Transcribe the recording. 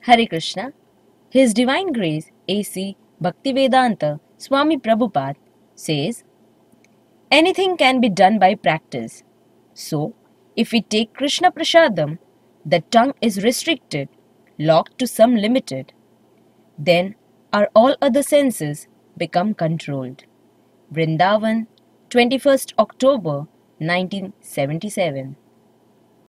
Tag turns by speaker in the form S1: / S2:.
S1: Hare Krishna, His Divine Grace A.C. Bhaktivedanta Swami Prabhupada says, anything can be done by practice. So, if we take Krishna Prasadam, the tongue is restricted, locked to some limited. Then our all other senses become controlled. Vrindavan, 21st October 1977.